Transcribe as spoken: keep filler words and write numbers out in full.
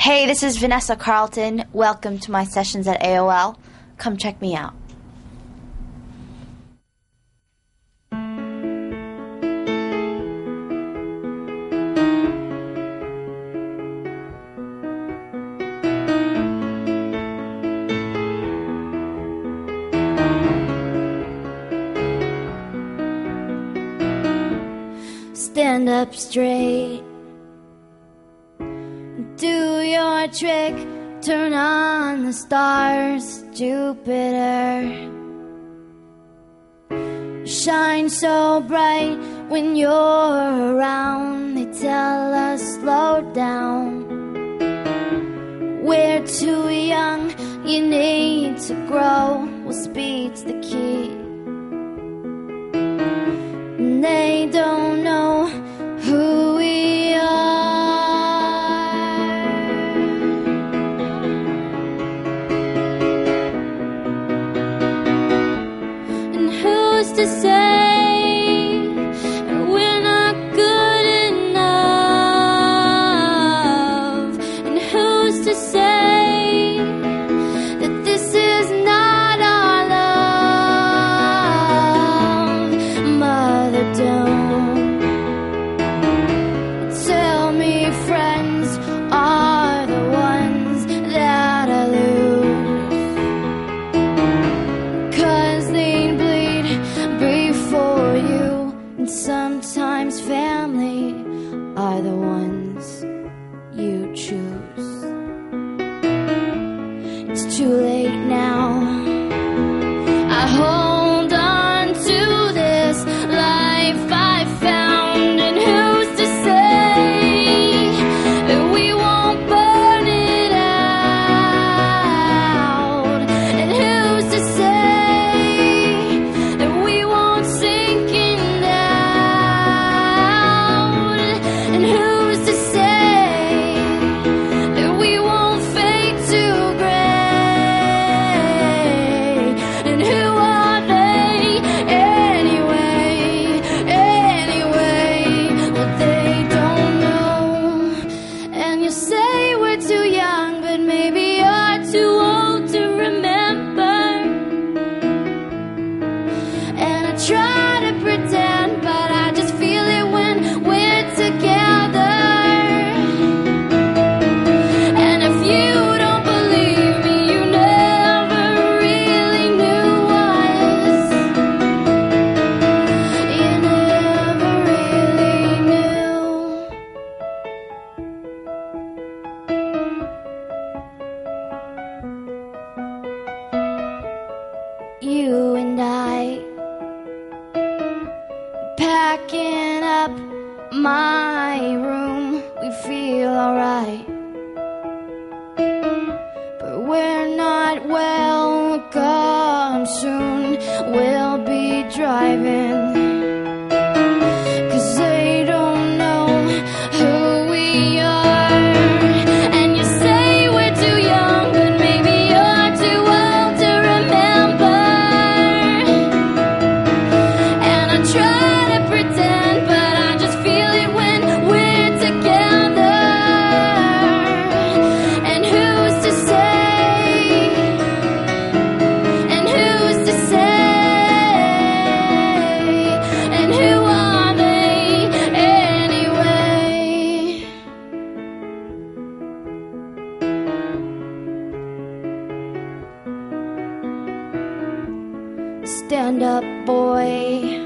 Hey, this is Vanessa Carlton. Welcome to my sessions at A O L. Come check me out. Stand up straight, do your trick, turn on the stars, Jupiter. Shine so bright when you're around, they tell us slow down. We're too young, you need to grow, well speed's the key. And they don't know who we are. And who's to say we're not good enough? And who's to say that this is not our love? Mother, don't tell me friends are the ones that I lose, 'cause they bleed before you. And sometimes family are the ones you choose. It's too late now. I hold on to this life I found, and who's to say that we won't burn it out? And who's to say that we won't sink in down? And who's to say that we won't fade to gray? And who are they anyway? Anyway, well they don't know. And you say we're too young, but maybe you're too old to remember. And I try to pretend, but I just feel it when we're together. And if you don't believe me, you never really knew us. You never really knew. You and I packing up my room, we feel alright, but we're not welcome soon. We'll be driving, 'cause they don't know who we are. And you say we're too young, but maybe you're too old to remember. And I try to pretend, but I just feel it when we're together. And who's to say? And who's to say? And who are they anyway? Stand up, boy.